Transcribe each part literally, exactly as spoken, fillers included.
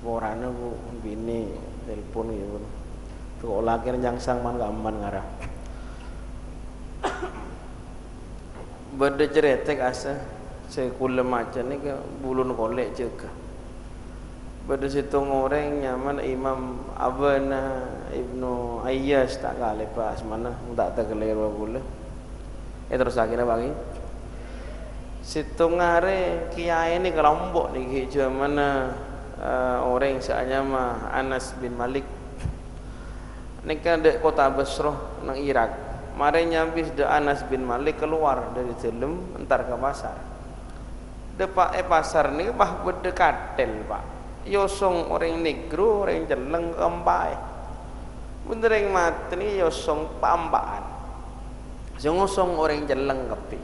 Seporane bu bini telepon gitu. Tuh laki yang sang man gaman ngarah. Berde ceretek asa sekule macan ni ke bulun kolek juga. Berde situng orang nyaman Imam Abana Ibnu Ayyas tak kale pas mana tak terkeliru bule. Eh terus akhirnya bagi. Situng hari kiai ni kelompok ni hijau mana uh, orang seanya mah Anas bin Malik. Ni kan dek kota Basrah nang Irak. Mari nyampe de Anas bin Malik keluar dari dalam entar ke pasar. Depak eh pasar ni bah berdekatel pak. Yosong orang negro orang jeleng kempai. Bener yang mati ni yosong pambaan. Songosong orang jeleng kepi.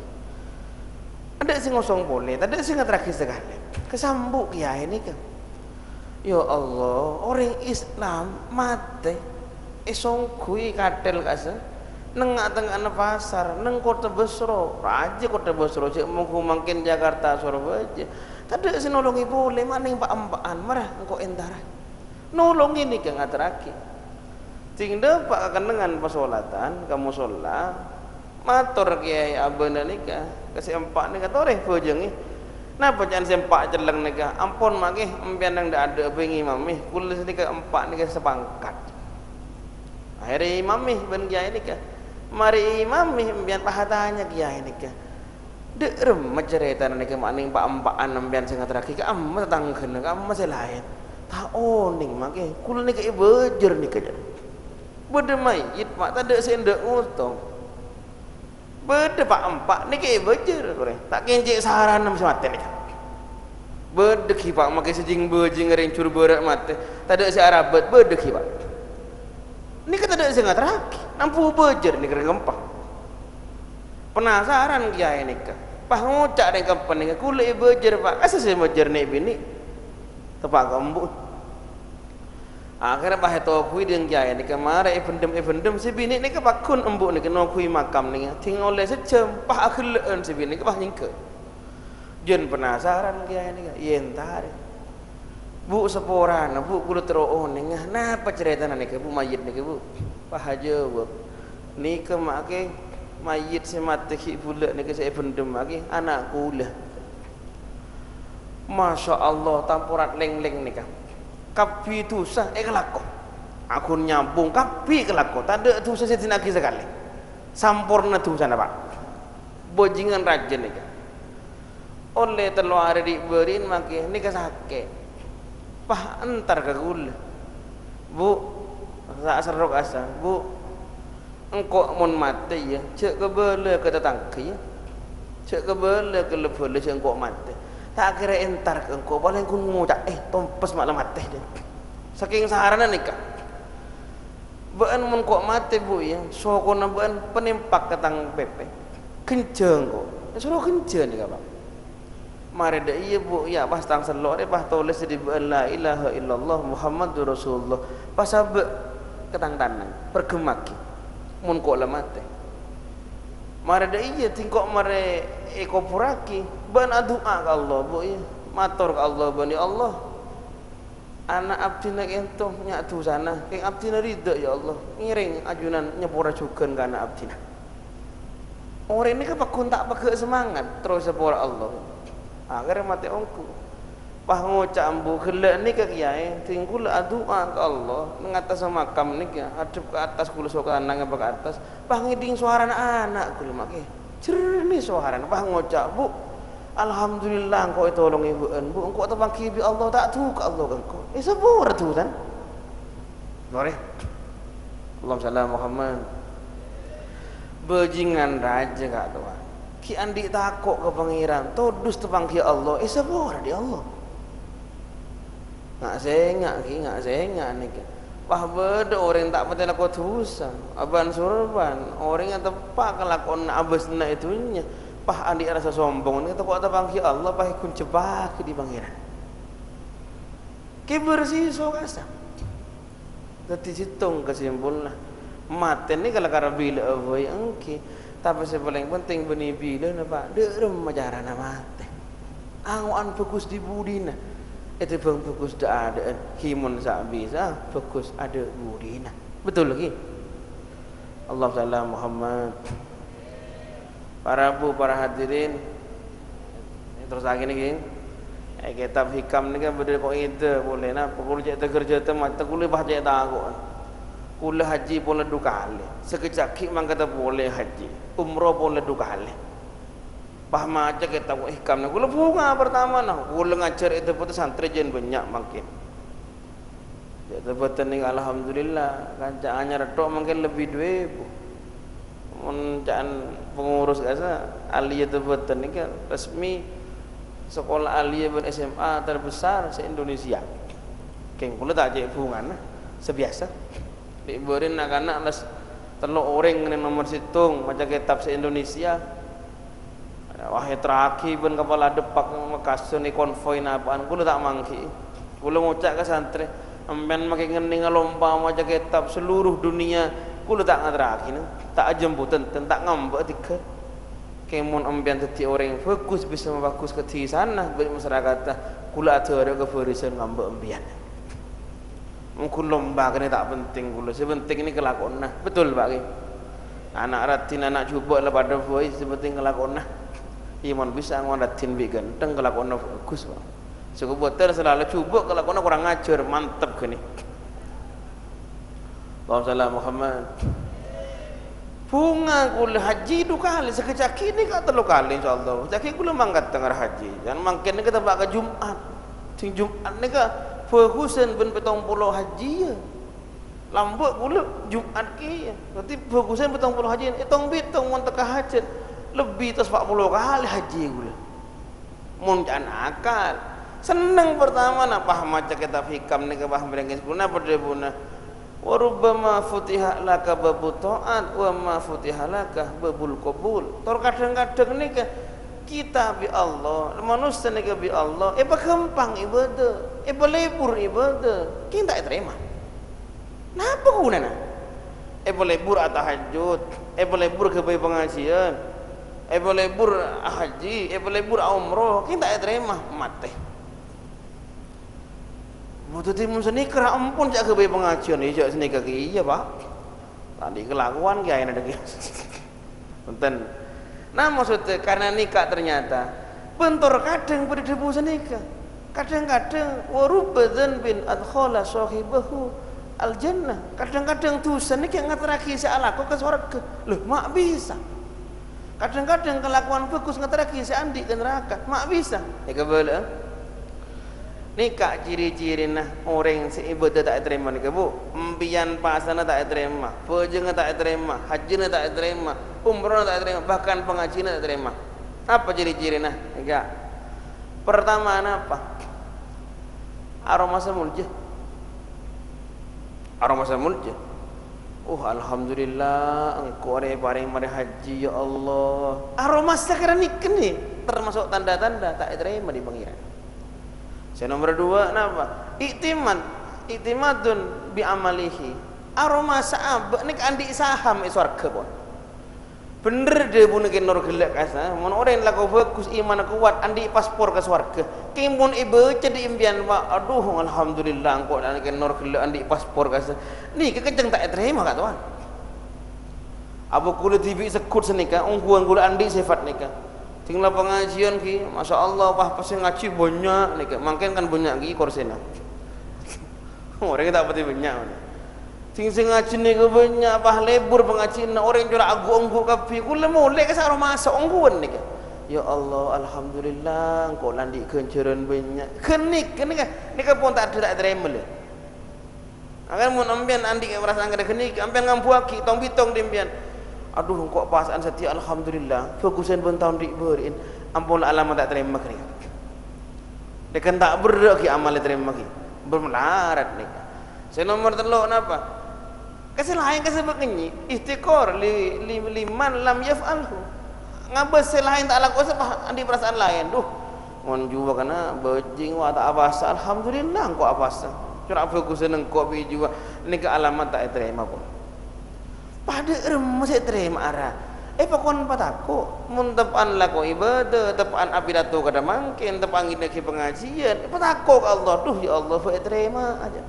Ada sing ngosong boleh, ada sing terakhir sekali. Kesambuk kiai ni kan. Ya Allah, orang Islam mati. Esong kui kadel kasa. Neng tengah pasar, neng kota Basra, raja kota Basra, cik mungkin makin Jakarta Surabaya. Tadi si nolongi boleh, mana yang pak empaan, marah engkau entara. Nolongi ni kan terakhir. Tinggal pak kenangan pasolatan, kamu sholat. Matur kiai abana nikah kasi empak nikah toreh bojeng ni napa jangan sempak celeng nikah ampun mak nggih empian nang ndak ada bengi mami kula nikah empak nikah sepangkat akhirnya imam ben kiai nikah mari imam empian pahatanya kiai nikah dek rem macerita nikah mak ning pak empakan empian sing terakhir ka amma tetanggen ka amma lain ta oning mak nggih kula nikah bejer nikah bede mayit mak tak ada sendek ngutong. Berde pak empak ni ke bejer korang tak kencik saran nam semata ni berde ki pak makai sejing bejing ngering cur berat mate tak ada si arabat berde ki pak ni kata ada si ngatraki nampu bejer ni kering gempang penasaran kiai ni ka pah ngucak ni kampan ni kulai bejer pak asa si bejer ni bini tepak gembuk akhirnya bah itu kui dengan kiai ni kemana evendem evendem si bini ni kepakun embuk ni kena kui makam ni tinggal oleh secem pah akhiran si bini kepah nyingke jen penasaran kiai ni yentar bu seporan bu kudu teroo ni napa cerita ni ke bu mayit ni ke bu pah aja bu ni ke mak ke mayit si mati ki pula ni ke si evendem lagi anak kula Masya Allah tampurat leng-leng ni kan kapi tu sah eh kelako aku nyambung kapi kelako tak ada tu sah saya tidak kisah sekali sampurna tu sana pak bojingan raja ni kan oleh telur di berin makin ni kesake pah entar ke gula bu tak serok asa bu engkau mon mati ya cek kebele ke tetangki ya cek kebele ke lebele cek engkau mati tak kira entar ke engkau boleh kun ngucak eh tompes malam mati dia saking saharana nikah bean mun kok mati bu ya sokona bean penimpak ketang pepe kenceng kok suruh kenceng ni pak mari dah iya bu ya pas tang selok dia pas tulis di la ilaha illallah muhammadur rasulullah pas sabe ketang tanang pergemaki mun kok la mati mari dah iya tingkok mari eko puraki ban doa ke Allah bu ya matur ke Allah bani Allah anak abdi nak entong nyak tu sana keng abdi na ridha ya Allah ngiring ajunan nyepura cukeun ka anak abdi orang ini kapakun tak pakai semangat terus sepura Allah akhirnya mati ongku pah ngucap ambu gelak ni ke kiai tingkul doa ke Allah mengatas makam ni ke hadap ke atas kula sokan nang ke atas pah ngiding suara anak kula make jernih suara pah ngucap bu alhamdulillah engkau tolong ibu bu engkau tebang kibi Allah tak tu ke Allah engkau eh sabur tu kan boleh Allahumma salli Muhammad bejingan raja kak tuan ki andi takok ke pangeran todus tebang ki Allah eh sabur di Allah ngak sengak ki ngak sengak ni ki pah beda orang tak patah lakon dosa aban surban orang yang tepak kelakon abas na itunya pah andi rasa sombong ni takut tebang ki Allah pah kun jebak di pangeran ki bersih so kasa dadi hitung kesimpulan mati ni kalau kara bila avoy angki tapi yang paling penting benih bila na pak derem majarana mati anguan fokus di budina itu bang bagus dah ada himun sak bisa bagus ada burina betul lagi Allah Taala Muhammad. Para bu para hadirin terus lagi nih eh kitab hikam ni kan berdiri kau itu boleh nak pukul cek terkerja temat terkulit bah cek tahu kulah haji boleh dua kali sekejap ki mang kata boleh haji umroh boleh dua kali bah macam kitab hikam ni kulah bunga pertama nah kulah ngajar itu betul santri jen banyak makin jadi betul ni alhamdulillah kancaannya retok mungkin lebih dua bu mencaan pengurus kasa aliyah itu betul ni kan resmi sekolah aliyah ber S M A terbesar se-Indonesia. Keng kula tak cek hubungan sebiasa. Diberin anak-anak les teluk orang yang nomor situng macam kitab se-Indonesia. Wahai terakhir pun kepala depak Makassar ni konvoy apaan kula tak mangki. Kula ngucap ke santri, amben makin ngening lomba macam kitab seluruh dunia kula tak ngaterakin. Tak jemputan tak ngambek tiket. Kemun ambian teti orang fokus bisa membagus ke di sana bagi masyarakat kula ada ada kefarisan ngambek ambian mungkin lomba kena tak penting kula sepenting ini kelakon nah betul pak anak ratin anak cuba lah pada voice sepenting kelakon nah iman bisa ngwan ratin bi ganteng kelakon bagus pak suku boter selalu cuba kelakon kurang ngajar mantap gini Allahumma Muhammad. Bunga kula haji dua kali sekejap kini kat telu kali insyaallah. Jadi kula mangkat tengah haji. Dan mangkin ni kita bak ke Jumat. Sing Jumat ni ka fokusan ben petong puluh haji ya. Lambuk kula Jumat ki. Berarti fokusan petong puluh haji. Etong bitong mun teka hajat lebih tas empat puluh kali haji kula. Mun jan akal. Senang pertama nak paham macam kitab hikam ni ke paham berengis kula pada buna. Wa rubbama futiha laka babut ta'at wa ma futiha laka babul qabul. Tor kadang-kadang ni ke kita bi Allah, manusia ni ke bi Allah, eh gampang ibadah, eh lebur ibadah, kita tak terima. Napa gunanya? Eh lebur tahajud, eh lebur ke pengajian, eh lebur haji, eh lebur umrah, kita tak terima mati. Mutu timun seni kera ampun jak ke pengajian ni jak seni kaki iya pak. Tadi kelakuan kiai ada kiai. Punten. Nah maksudnya karena nikah ternyata bentor kadang pada debu senikah. Kadang-kadang warubadzan bin adkhala sahibahu al jannah. Kadang-kadang tu senikah ngateraki sealaku ke surga. Loh mak bisa. Kadang-kadang kelakuan bagus ngateraki seandi ke neraka. Mak bisa. Ya kebala. Nikah ciri-ciri nah orang seibadah tak terima nikah bu, empian pasana tak terima, pejeng tak terima, haji tak terima, umrah tak terima, bahkan pengajian tak terima. Apa ciri-ciri nah? Enggak. Pertama apa? Aroma semulja. Aroma semulja. Oh alhamdulillah engkau ada bareng mari haji ya Allah. Aroma sekarang nikah ni termasuk tanda-tanda tak terima di pengiran. Yang nomor dua apa? Iktimad, iktimadun bi amalihi. Aroma sahab ni andi saham i surga pun. Bener dia pun ke nur gelak asa. Mun orang laku fokus iman kuat andi paspor ke surga. Kimun ibu jadi impian pak. Aduh alhamdulillah engkau dan ke nur gelak andi paspor kasa. Ni kekejeng tak terima kat tuan. Abu kulit T V sekut senika, ungguan kulit andi sifat nikah. Tinggal pengajian ki, masya Allah, pah pasti ngaji banyak nih, makin kan banyak ki korsena. Orang tak pasti banyak. Ting sing ngaji ni ke banyak, pah lebur pengajian, orang jual agu anggu kapi, kulah mulai ke sarung masuk angguan nih. Ya Allah, alhamdulillah, kau landi kenceran banyak. Kenik, kenik, ni kan pun tak ada tak terima le. Akan mun ambian andi ke perasaan kada kenik, ambian ngampuaki, tong bitong dimbian. Aduh kok pasaan setia alhamdulillah fokusan pun tahun diberiin ampun alamat tak terima kini dekan tak berdak ki amal terima ki bermelarat nih saya nomor telok napa kesalahan kesebegini istiqor li, li, liman lam yaf'alhu ngabes selain tak laku sebab andi perasaan lain duh mon juga kana bejing wa tak abasa alhamdulillah kok abasa curang fokusan engkau bi juga ni ke alamat tak terima pun pada remes terima arah Eh pakon patako mun tepan lako ibadah tepan apidato kada mangkin tepan ngine ke pengajian eh, patako ke Allah duh ya Allah fa terima aja.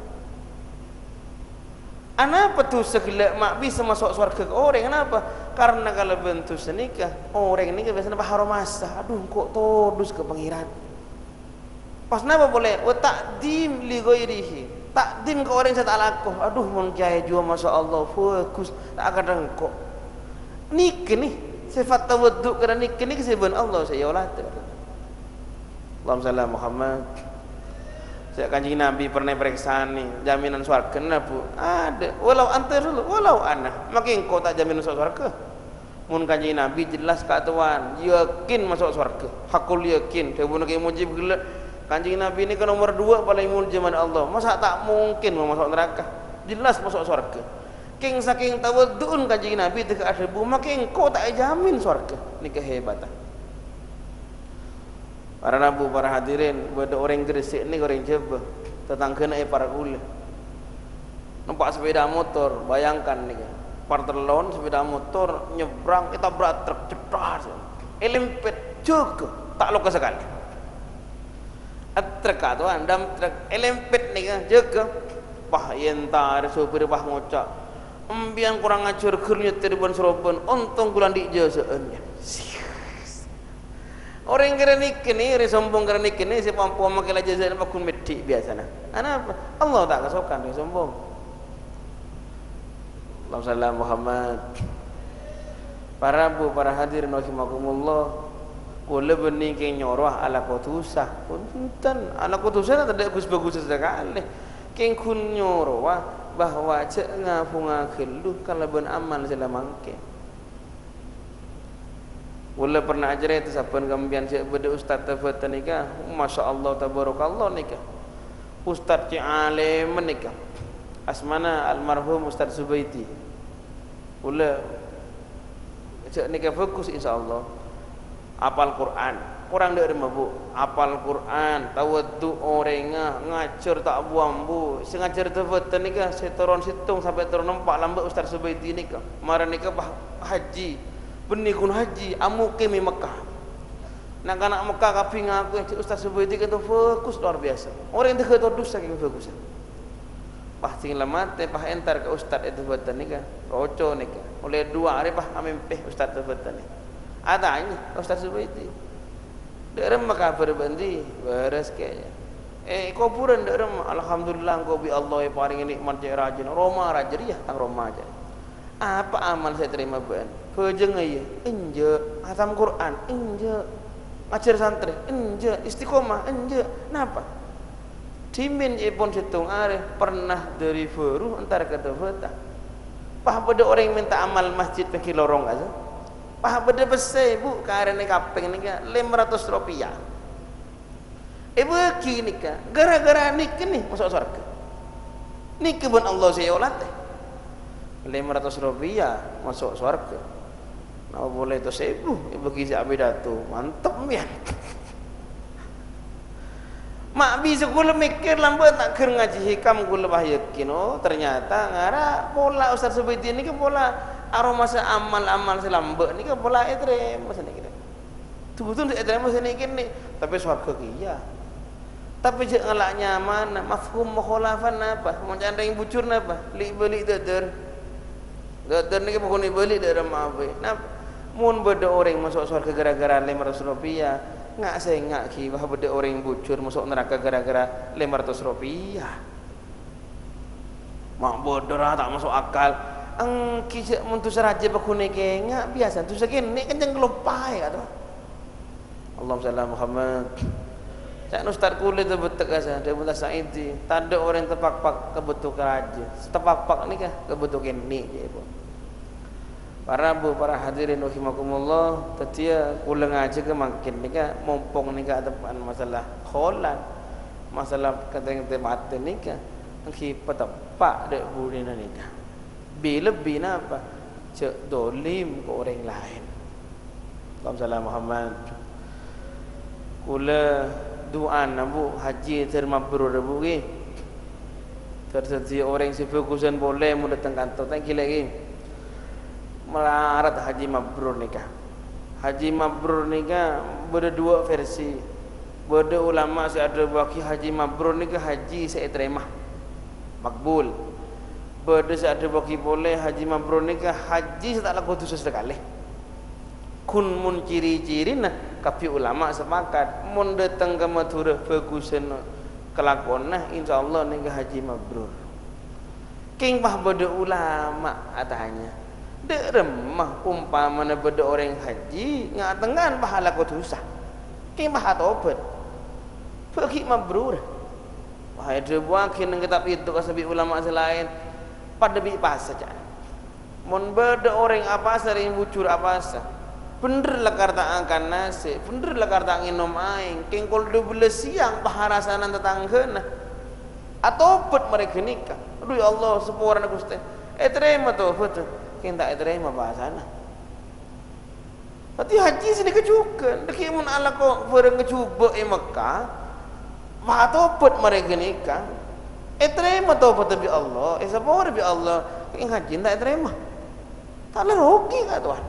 Kenapa tuh segala mak bisa masuk surga ke orang? Kenapa? Karena kalau bentuk senikah orang ini biasanya baharo masa aduh kok todus ke pangeran. Pas napa boleh wa takdim li ghairihi. Takdim ke orang yang saya tak lakuh. Aduh mun kiai jua masya-Allah fokus tak kadang kok nik ni sifat tawaddu kerana nik ni kesebut Allah saya ulah tu. Allahumma salli Muhammad. Saya kanjeng Nabi pernah periksa ni jaminan surga kenapa? Ada. Walau antar dulu, walau ana. Makin kau tak jamin masuk surga. Mun kanjeng Nabi jelas katuan, yakin masuk surga. Hakul yakin. Dia pun kayak mujib gelak. Kanjeng Nabi ni kan nomor dua paling mulia zaman Allah. Masa tak mungkin mau masuk neraka? Jelas masuk surga. King saking tawadduun kanjeng Nabi dekat ashabu, makin kau tak jamin surga. Ni kehebatan. Para nabu, para hadirin, ada orang Gresik ni orang Jawa, tetangga naik para ula. Nampak sepeda motor, bayangkan ni kan. Parterlon sepeda motor nyebrang kita berat truk cetar. Elempet juga tak loka sekali. Truk tu andam truk elempet ni kan juga. Pah yentar sopir pah ngocak. Embian kurang ajar kernya teribun serobon untung kulan di jasaannya. Orang kira ni kini, orang sombong kira ni kini, si pampu makai lah jasa apa kun medik biasa nah. Kenapa? Allah tak kesokan dia sombong. Allahumma salli Muhammad. Para bu, para hadirin rahimakumullah. Kula bening ke nyorwah ala kutusah. Punten, ala kutusah tak ada bagus-bagus sekali. Keng kun nyorwah bahwa cek ngapu ngakelu kalau ben amal sila mangke. Wala pernah ajar itu sapan gambian cek beda ustaz tafatan nikah, masya Allah tabarakallah nikah. Ustaz cek alim nikah. Asmana almarhum Ustaz Zubaiti. Wala cek nikah fokus insyaallah. Apal Quran. Kurang dari mabu, apal Quran, tawaddu orangnya, ngajar tak buang bu, sengajar tafatan nikah, setoron situng sampai turun nampak lambat Ustaz Subaiti nikah, marah nikah bah haji, benih kun haji, amu kemi Mekah, nak anak Mekah kaping aku, Ustaz Subaiti kata fokus luar biasa, orang yang dekat todus saking fokus, pah tinggal mati, pah entar ke Ustaz itu tafatan nikah, roco nikah, oleh dua hari pah amempeh Ustaz tafatan nikah, adanya Ustaz Subaiti. Derem maka berbandi beres kayaknya. Eh kau puran derem alhamdulillah kau bi Allah paling nikmat je rajin Roma rajariah tang Roma aja. Apa amal saya terima ben? Pejeng aja, enje hatam Quran, enje ngajar santri, enje istiqomah, enje. Napa? Dimin ipun situng are pernah dari furuh entar kata fata. Pah pada orang yang minta amal masjid pergi lorong aja. Pah beda besar bu, karena kaping ni kan lima ratus rupiah. Ibu kini kan, gara-gara nik ni masuk surga. Nik kebun Allah saya olat. Lima ratus rupiah masuk surga. Nah boleh tu sebu, ibu kisi abidatu, mantap ya. Mak bisa gula mikir lambat tak ker ngaji hikam gula bah yakin oh ternyata ngara pola Ustaz Subaiti ni kan pola aroma sa amal-amal selambek ni kan pola etre masa ni kita. Tu betul etre masa ni kini tapi surga kia. Tapi je ngelak nyaman mafhum mukhalafan apa? Mau canda yang bucur apa? Li beli dader. Dader ni kan bukan li beli dader apa? Napa? Mun beda orang masuk surga gara-gara lima ratus rupiah. Ngak saya ngak ki bah beda orang yang bucur masuk neraka gara-gara lima ratus rupiah. Mak bodoh lah tak masuk akal. Ang kisah muntu seraja bakune ke ngak biasa tu sekian ni kan jangan kelupai kata. Allahumma salli Muhammad. Cak Ustaz kulit tu betul kasa dia mudah saidi. Tak ada orang tepak-pak kebutuh keraja. Tepak-pak ni kah kebutuhan ni je ibu. Para bu, para hadirin rahimakumullah, tetia kula ngaji ke makin nika mumpung nika depan masalah kholan, masalah kata-kata mati nika, angki petepak dek budina nika. Bila bina apa? Cek dolim ke orang lain. Allahumma Muhammad. Kula doa nabu haji termabrur bu ki. Tersedia orang si fokusan boleh mu datang kantor tak kira lagi. melarat haji mabrur nikah. Haji mabrur nikah ada dua versi. Ada ulama si ada bagi haji mabrur nikah haji saya terima makbul. Ada si ada bagi boleh haji mabrur nikah haji tak laku dosa sekali. Kun mun ciri-ciri nah kapi ulama sepakat mun datang ke Madura bagusan kelakuan nah insyaallah nikah haji mabrur. King bah beda ulama atanya. Dek remah umpamana beda orang haji ngatengan pahala ko dosa. King bah tobat. Pergi mabrur. Wah ada buakin nang kitab itu kasabi ulama selain pada bi pas saja. Mun beda orang apa sering bucur apa sah. Bener lah karta angkan nasi, bener lah karta nginom aing. King kol dua siang paharasanan tetanggeuna. Atobat mereka nikah. Aduh ya Allah sepura nak Gusti. Eh terima tu betul. King tak terima bahasana. Tapi haji sini kejukan. Deki mun ala ko bareng ngecuba e Mekah. Mah atobat mereka nikah. Eh terima taubat bi Allah. Eh sepura bi Allah. King haji tak terima. Tak ada rugi kat Tuhan.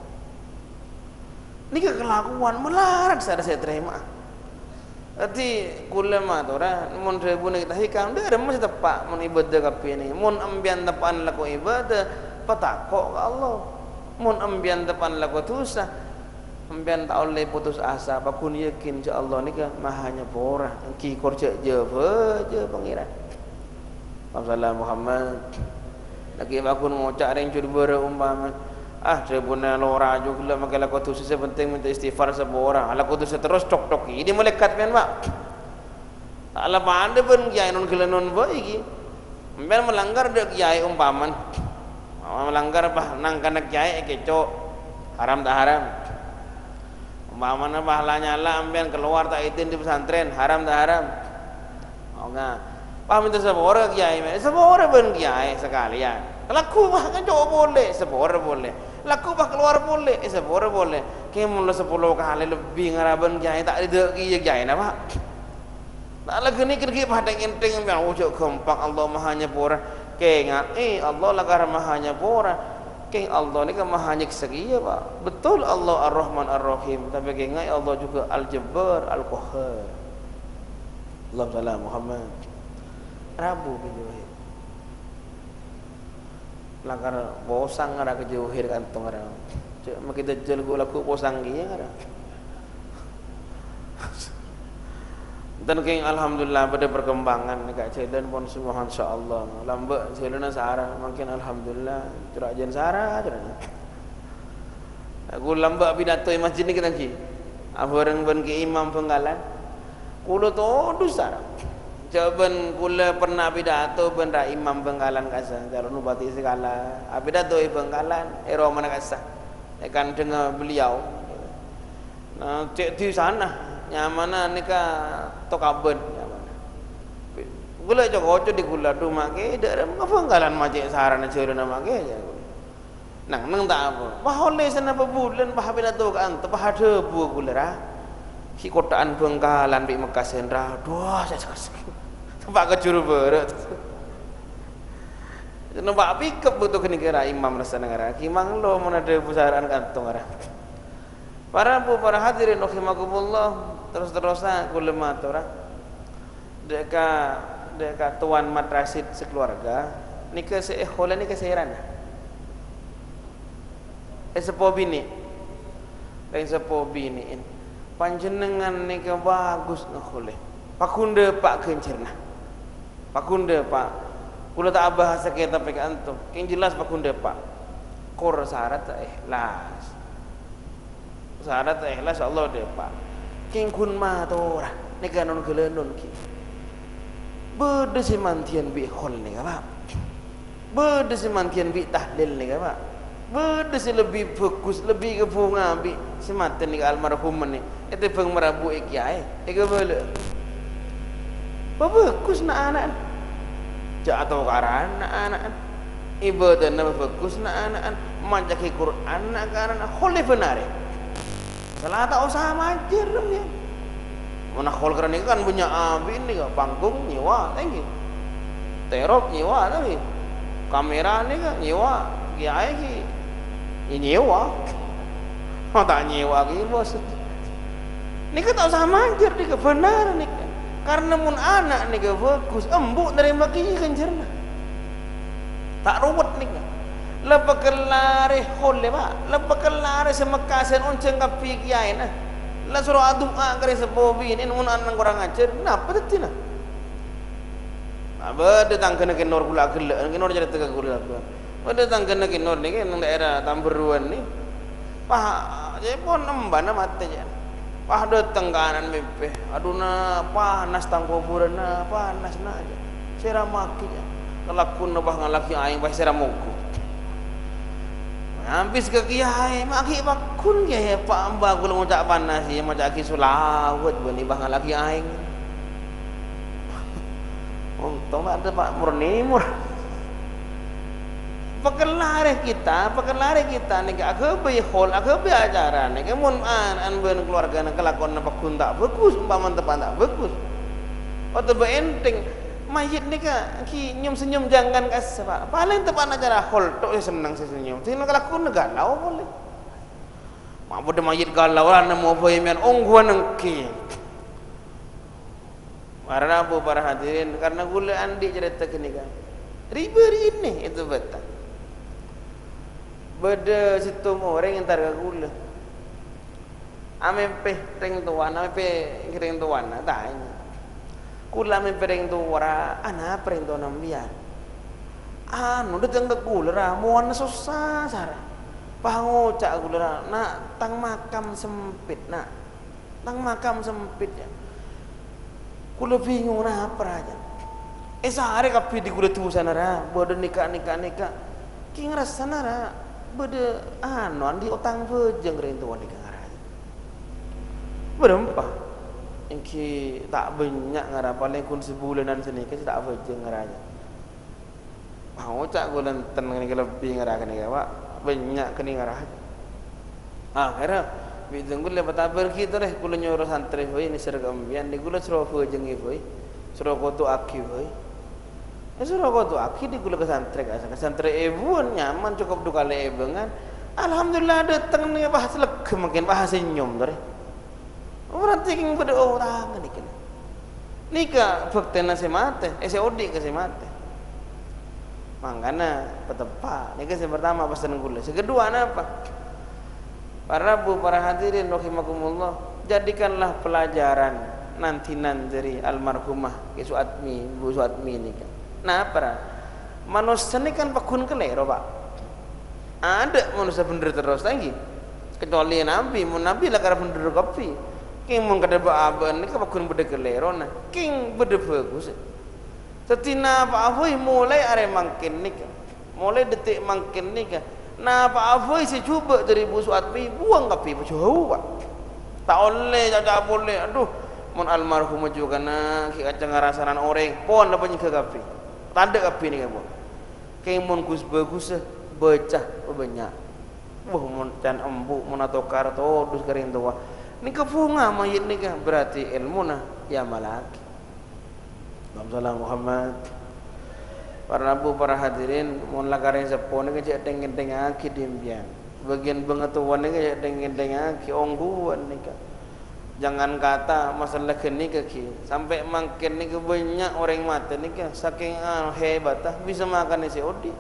Ni kelakuan melarat saya saya terima. Jadi kulama tu orang mun rebu ni kita hikam dia remus tepak mun ibadah kapi ni. Mun ambian tepan laku ibadah patakok ke Allah. Mun ambian tepan laku dosa ambian tak oleh putus asa. Bakun yakin insya-Allah ni ke mahanya porah. Ki korja je je pangeran. Sallallahu Muhammad. Lagi bakun ngocak ring curi umpama ah tribunal lora juga makai laku tu sisa penting minta istighfar sebuah orang laku tu terus tok tok ini melekat kan mak tak ala pandai pun kiai non kelenon baiki memang melanggar dek kiai umpaman melanggar bah nang kana kiai keco haram tak haram umpamana pahalanya lah ambian keluar tak izin di pesantren haram tak haram oh enggak paham itu sebuah orang kiai sebuah orang pun kiai sekalian laku bah kan jauh boleh sebuah orang boleh laku bah keluar boleh eh sepuluh boleh ke mula sepuluh kali lebih ngaraban kiai tak ada kiai kiai nama tak lagi ni kerja pada enteng yang wujud kompak Allah mahanya pura ke ngak eh Allah lakar mahanya pura ke Allah ni kan mahanya kesegia pak betul Allah Ar-Rahman Ar-Rahim tapi ke ngak Allah juga Al-Jabbar Al-Qahhar Allah Taala Muhammad Rabu bijuhir langkar bosang ada kejuhir kantong ada cek mak kita jual gula ku bosang gini ada dan keng alhamdulillah pada perkembangan dekat cedan pun semua insyaallah lambat selena sahara makin alhamdulillah cerak jen sahara cerak aku lambat pidato masjid ni kita ki abareng ben ke imam penggalan kulo to dusara jawaban kula pernah pidato benda imam Bengkalan kasa calon bupati segala pidato Bengkalan ero mana kasa akan dengar beliau nah cek di sana nyamana nika tokaben nyamana kula joko di kula tu make dak Bengkalan macam sarana cerona make nang nang tak apa bahole sana bulan bah pidato kan tepah ada bu kula ra si kotaan Bengkalan di Mekah sentra doh saya tempat kecuru berat nampak pikap butuh negara imam rasa negara kimang lo mana ada pusaran kantong arah para bu para hadirin rahimakumullah terus-terusan kula matur deka deka tuan madrasid sekeluarga nika seekhola nika seirana eh sepo bini lain sepo bini panjenengan nika bagus ngkhole pakunda pak kencerna pakunda pak kula tak bahasa kita pek antum yang jelas pakunda pak kor syarat ikhlas syarat ikhlas Allah de pak king kun ma to ora nika non gelenon ki bede semantian bi khol ni ka pak bede semantian bi tahlil ni ka pak bede lebih fokus lebih ke bunga bi sematen ni almarhum ni itu peng merabu ikiai ika boleh bagus nak anak jatuh karena anak ibadah nama bagus nak anak majaki Quran nak karena kholi benar salah tak usah majer ya mana khol kerana ini kan punya abin ni panggung nyewa tinggi terop nyewa tapi kamera ni kan nyewa kiai ki nyewa. Oh tak nyewa ki bos. Nika tak usah manjer nika benar nika. Karena mun anak nika fokus embuk nerima ki kenjerna. Tak ruwet nika. Lepas kelare hole pak, lepas kelare semekasen onceng kapi kiai nah. Lah suruh adum akare sepobi ini mun anak kurang ajar. Napa tetina? Apa datang kena kenor gula gelak, kenor jadi tegak gula apa? Pada datang kena kenor ni kan daerah Tamberuan ni. Pah, jadi pun embana mata je. Pah datang kanan mepe. Aduh na panas tang kuburan na panas na aja. Seram maki je. Kelakun na bah ngalaki aing bah seram muku. Habis ke kiai maki bakun kiai pak amba gula ngucap panas ya macam aki sulawat bani bah ngalaki aing. Untung ada pak murni mur. Pekelare kita, pekelare kita ni agak bayi hol, agak bayi ajaran ni. Kemun an an ben keluarga nak kelakon nak pakun tak bagus, umpaman tepan tak bagus. Atau beenteng mayit ni ka ki nyum senyum jangan kas pak. Paling tepan acara hol tok senang senyum. Tinggal kelakon galau boleh. Mak bude mayit galau lah nemu bayi mian ongguan engki. Para abu para hadirin karena gula andi cerita kini kan. Riba ini itu betul. Beda situ orang yang targa gula. Ame pe ring tuan, ame pe ring tuan, tak ini. Gula ame pe ring tuan, anak ring tuan ambian. Anu datang ke gula, mohon susah sara. Pango cak gula, nak tang makam sempit nak, tang makam sempit ya. Gula bingung nak apa aja. Eh sehari kapi di gula tu sana ra, bodoh nikah nikah nikah. King rasa nara. Beda anon di utang bejeng rintuan di kangaranya berempah yang ki tak banyak ngarah paling kun sebulanan sini ki tak bejeng ngaranya mau cak gulan ten ni lebih ngarah ni pak banyak kini ngarah akhirnya bideng gula betaber kita deh gula nyuruh santri hoy ni sergam bian di gula suruh bejeng hoy suruh kotu aki hoy. Suruh kau tu akhir di gula kesantri ke santri ibu nyaman cukup dua kali ibu kan. Alhamdulillah datang ni bahas lega makin bahas senyum dari. Orang tinggi pada orang ni kan. Nika fakta nasi mate, S O D ke si mate. Mangkana petepa. Nika yang pertama pesan gula. Kedua apa? Para bu para hadirin rahimakumullah, jadikanlah pelajaran nanti-nanti dari almarhumah Ki Suatmi, Bu Suatmi ni kan. Nah apa? Manusia ni kan pakun kelero pak. Ada manusia bener terus lagi. Kecuali Nabi, mun Nabi lah karena bener kopi. King mun kada baaban ni kan pakun bener kelero nah. King bener bagus. Setina apa avoi mulai are mangkin ni kan. Mulai detik mangkin ni kan. Nah apa avoi saya cuba dari Bu Suatmi buang kopi jauh pak. Tak oleh, tak boleh. Aduh, mun almarhum juga na kita cengar rasanan orang pon apa ni ke kopi. Tanda api ni kan, kau mun kus bagus baca banyak, wah mun can embu mun atau karto dus kering tua, ni kepunga mayit ni kan berarti ilmu na ya malaki. Salam Muhammad. Para abu para hadirin mun lakaring sepon ni kecik tengen tengen aki dimbian, bagian pengetahuan ni kecik tengen tengen aki ongguan ni kan. Jangan kata masalah kini kaki sampai makin ni banyak orang mati ni kan saking ah, hebat ah, bisa makan nasi odi.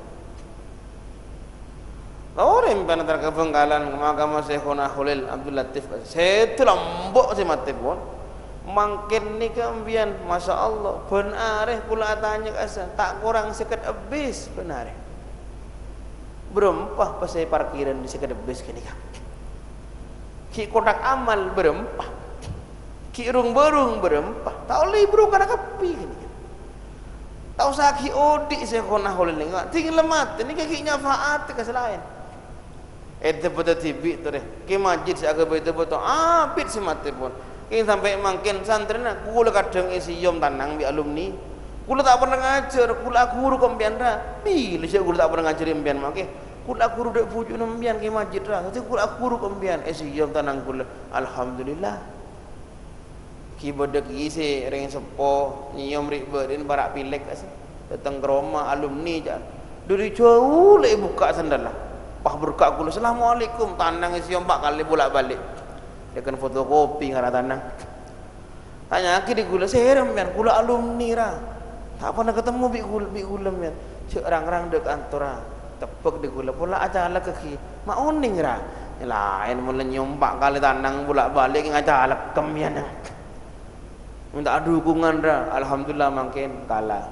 Orang yang pernah terkebengkalan makam Syekhuna Khalil Abdul Latif setu lambok si mati pun makin ni keambian masya Allah benar pula tanya kasa tak kurang sekat habis benar. Berempah pas saya parkiran di sekat habis kini kan. Ki kotak amal berempah. Ki rung berung berempah. Tak boleh bro kada kapi kan. Tak usah ki odi saya kona holin ni. Tinggal lemat ni kaki nyafaat ke selain. Eh betul tibi tu deh. Ki masjid saya ke betul betul. Ah pit si mati pun. Ki sampai mangkin santri nak kula kadang isi yom tanang bi alumni. Kula tak pernah ngajar, kula guru kompian dah. Bila saya kula tak pernah ngajar impian makeh. Kula guru dek pujuk nembian ki masjid dah. Tapi kula guru kompian isi yom tanang kula. Alhamdulillah. Ki bodek isi ring sepo nyium ribedin barak pilek asi datang ke rumah alumni je dari jauh lek buka sandal lah Pah berkat gula, Assalamualaikum, tanang isi empat kali bolak-balik. Dia kan fotokopi ngara tanang. Tanya lagi di gula, serem kan, gula alumni ra. Tak pernah ketemu bi gula bi gula kan. Cek rang-rang dek kantor. Tepek di gula pula aja lah keki. Mak oning ra. Lain mula nyompak kali tanang bolak-balik ngaja lah kemian. Minta dukungan ra. Alhamdulillah makin kalah.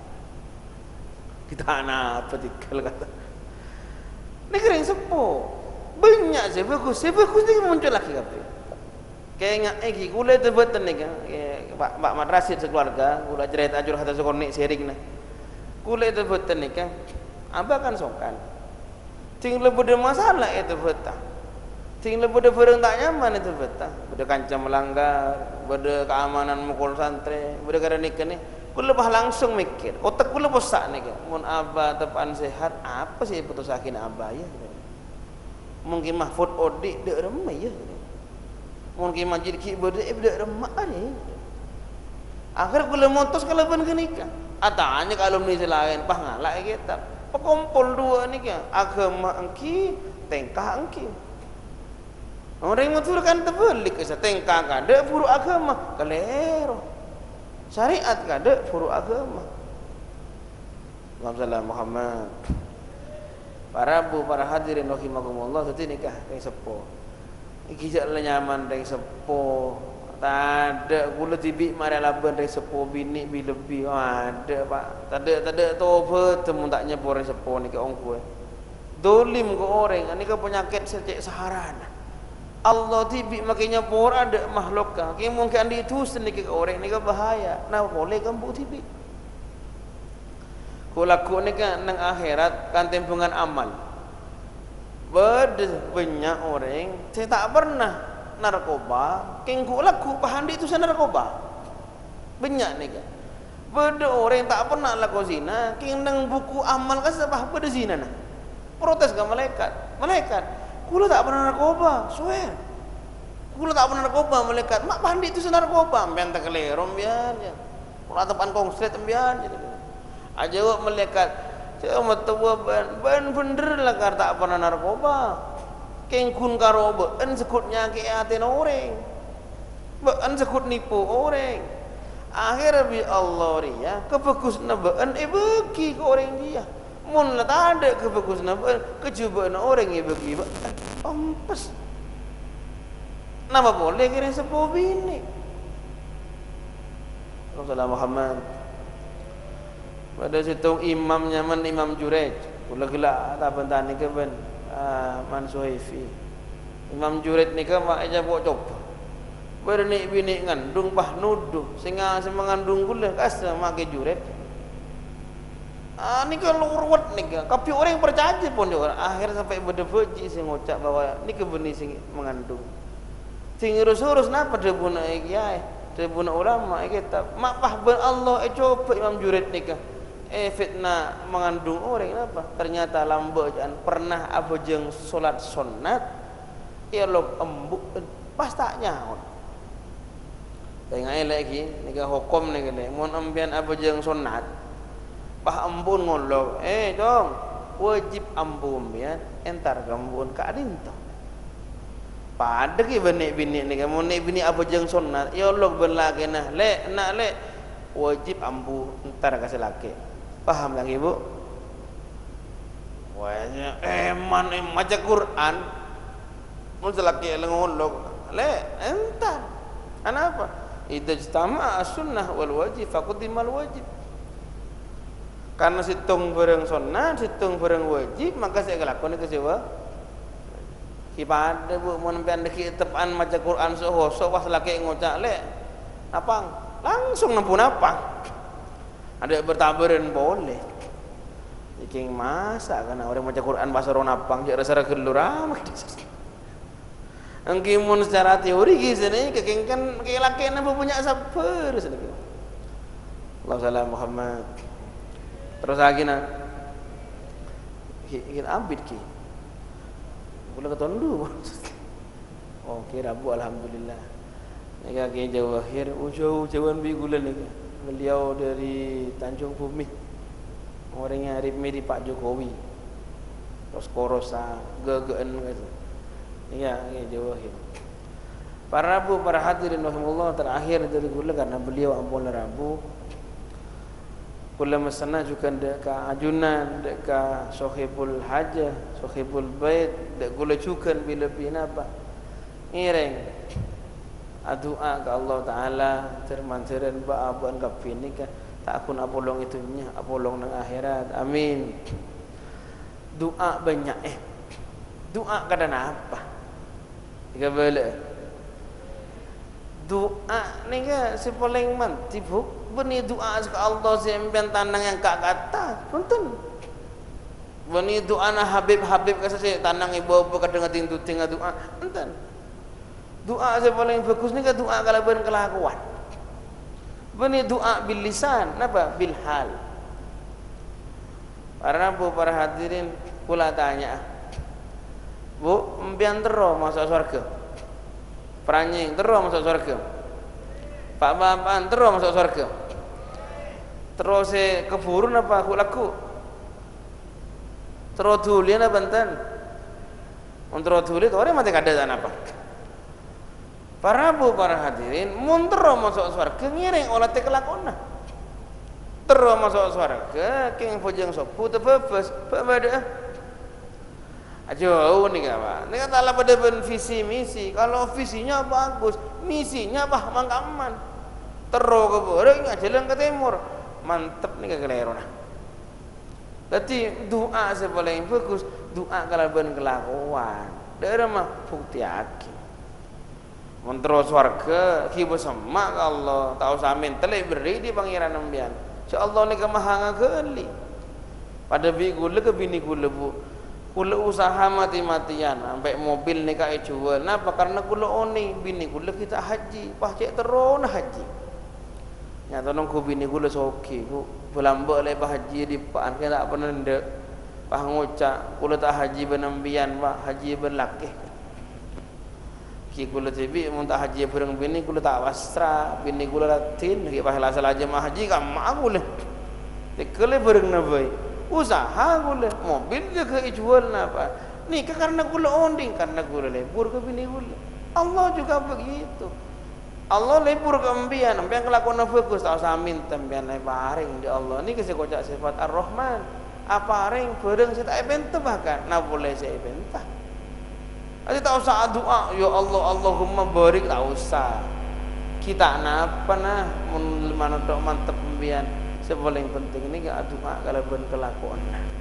Kita anak apa tikal kata. Negeri yang sepuh banyak saya bagus, saya bagus ni muncul lagi kape. Kayak ingat lagi, gula tu betul ni kan, pak pak madrasah sekeluarga, gula cerit ajur hata sekonik sering na. Gula tu betul ni kan, abah kan sokan. Tinggal lebih masalah itu betul. Tinggal lebih bereng tak nyaman itu betul. Beda kancam melanggar, beda keamanan mukul santri, beda kerana ni kan ni. Gula bah langsung mikir, otak gula bosak ni kan. Mun abah tepan sehat, apa sih putusakin abah ya? Mungkin mahfud odik dek remai ya. Mungkin majid ki berdek dek remai ni. Akhir gula motos kalau pun kenikah. Atanya kalau ni selain pah ngalak kita. Pekumpul dua ni kan. Agama engki, tengkah engki. Orang yang menturkan terbalik ke tengkah kada buruk agama, kalero. Syariat kada furu agama. Allahumma Muhammad. Para bu para hadirin rahimakumullah, satu nikah dengan sepuh. Iki jak nyaman dengan sepuh. Tak ada gula tibik mari laban dengan sepuh bini bi lebih. Ada pak. Tak ada tak ada tobat temu tak nyepor dengan sepuh ni ke orang kuat. Dolim ke orang, ni ke penyakit secek saharan. Allah tibik makanya por ada makhluk kah. Ki mungkin andi itu sedikit orang ni ke bahaya. Nah boleh kan bu tibik. Ku laku ni kan nang akhirat kan tempungan amal. Bed banyak orang saya tak pernah narkoba, king ku laku pahandi itu narkoba. Banyak ni kan. Bed orang tak pernah laku zina, king nang buku amal ka sabah bed zina nah. Protes ke malaikat. Malaikat kula tak pernah narkoba, swear. Kula tak pernah narkoba, malaikat. Mak pandi itu narkoba, ambian tak kelerom biar je. Kula tepan kongstret ambian je. Aja wak malaikat. Saya matua ban, ban bener lah kar tak pernah narkoba. Kengkun karoba, en sekut nyaki atin orang. Ba en sekut nipu orang. Akhir bi Allah ria, kebagus na ba en e bagi ke orang dia. Mun lah tak ada kebagusan apa, kecubaan orang yang bagi pampes. Nama boleh kira sepuh bini. Rasulullah Muhammad. Pada situ imam nyaman Imam Jurej. Kula gelak tak bentar ni ke ben Man Suhaifi. Imam Jurej ni ke mak aja buat coba. Bernik bini ngandung bah nuduh sehingga semangandung gula kasa mak ke Jurej. Ah, ni kan luruat ni kan. Tapi orang yang percaya pun dia orang. Akhir sampai berdefaji saya ngucap bahawa ni ke benih sing mengandung. Sing urus-urus napa dia pun kiai, dia pun ulama kita. Mak pah ben Allah eh coba Imam Jurid ni kan. Eh fitnah mengandung orang apa? Ternyata lambat jangan pernah abojeng solat sunat. Ya log embuk pas tak nyaut. Tengah lagi ni kan hukum ni kan. Mun ambian abojeng sunat. Bah ambun ngolok, eh dong, wajib ambun ya, entar gambun kadin tu. Pada ki benik bini ni, kamu ni bini apa jeng sunat, ya Allah berlaki nah, le, nak le, wajib ambu, entar kasih laki. Paham lagi bu? Wajib, eh man, eh macam Quran, mun selaki ngolok, le, entar, kenapa? Itu jtama sunnah wal wajib, fakudimal wajib. Karena situng bareng sunnah, situng bareng wajib, maka saya kelakon ke siapa? Ibadah bu, mun pian deki tepan maca Quran soho, so pas laki ngocak le, napang, langsung nampu napang. Ada bertabaran boleh. Iking masa karena orang maca Quran bahasa ron napang, jadi rasa gelur amat. Engki mun secara teori gini, keking kan laki nampu punya sabar sedikit. Allah salam Muhammad. Terus lagi nak kita abid ki, boleh ketondu. Oh kira bu alhamdulillah. Nika ki jauh akhir, jauh jauhan bi gulan nika. Beliau dari Tanjung Bumi, orangnya Arif Miri Pak Jokowi. terus korosa gegeen gitu. Ya, ya jawahir. Para Rabu, para hadirin rahimahullah, terakhir dari gula karena beliau ampun Rabu. Kula masana juga deka ajunan, deka sohibul hajah, sohibul bait, dek gula juga bila bina apa? Ireng. Adua ke Allah Taala termantiran ba aban kapini ka tak akun apolong itunya, apolong nang akhirat. Amin. Doa banyak eh. Doa kadang apa? Tiga bela. Doa ni ke si paling mantip bu. Beni doa ke Allah sembian tanang yang kak kata. Punten. Beni doa na Habib Habib kasa si tanang ibu-ibu kadang tingtu tinggal doa. Punten. Doa si paling bagus ni ke doa kalau ben kelakuan. Beni doa bil lisan, apa? Bil hal. Para bu para hadirin, kula tanya. Bu, mbian tero masuk surga. Peranying tero masuk surga. Pak Bapak tero masuk surga. Terus se kefurun apa aku laku? Terus dulian apa enten? Untuk duli tu orang mati kada dan apa? Para bu para hadirin, mun tero masuk surga ngiring olah te kelakona. Tero masuk surga, king pojang sopu tepepes, pebada. Jauh ni kawan. Ni kata Allah pada ben visi misi. Kalau visinya bagus, misinya bah mangkaman. Terus ke barat, jalan ke timur. Mantap ni kekeliru nah. Jadi doa sepaling bagus, doa kalau ben kelakuan. Daerah mah bukti aki. Mentero swarga, kibu sama Allah. Tahu samin telai beri di pangeran ambian. Insyaallah ni kemahangan keli. Pada bi gula ke bini gula bu. Kula usaha mati-matian sampai mobil ni kak jual. Napa? Karena kula oni bini kula kita haji, pah cek terona haji. Nyata nong ku bini kula soki, ku belamba le pah haji di pan ke tak pernah ndek. Pah ngucak kula tak haji benambian, pah haji berlakih. Ki kula tibi mun tak haji bareng bini kula tak wastra, bini kula latin, ki pah lasal aja mah haji kam aku le. Tekele bareng nabai. Usaha gula mobil je ke jual napa ni ke karena gula onding karena gula lebur ke bini gula. Allah juga begitu. Allah lebur ke ambian ambian kelakuan fokus tahu samin tembian ai paring di Allah ni ke sekocak sifat Ar-Rahman apa ring bareng saya tak bentah bahkan na boleh saya bentah. Ada tak usah doa ya Allah Allahumma barik tak usah. Kita napa nah mun mana tok mantep ambian. Sepaling penting ni ke doa kalau ben kelakuan.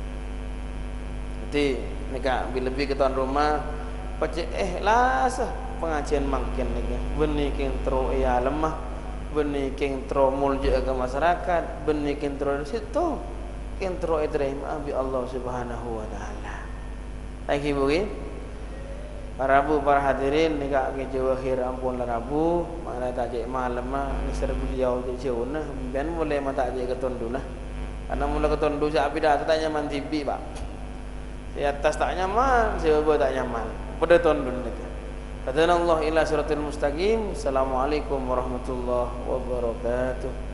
Jadi nika bila lebih ke tuan rumah pacik eh las pengajian mangkin nika benih king tro ya lemah benih king tro mulja ke masyarakat benih king tro situ king tro Ibrahim abi Allah Subhanahu wa taala. Lagi bagi para Rabu para hadirin nika ke jawahir ampun Rabu mana tajik malam mah ni serbu jauh jauh nah ben boleh mata tajik ketondu nah karena mula ketondu sak bidah tanya man tibi pak di atas tak nyaman si bawah tak nyaman pada tondu nika kata Allah ila siratal mustaqim. Assalamualaikum warahmatullahi wabarakatuh.